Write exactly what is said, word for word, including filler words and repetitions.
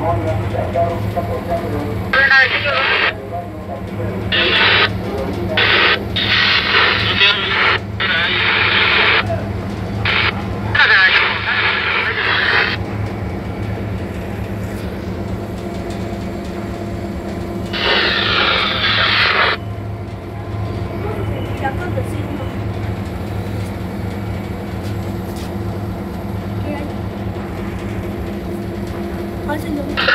Hãy subscribe cho kênh Ghiền Mì Gõ để không bỏ lỡ những video hấp dẫn.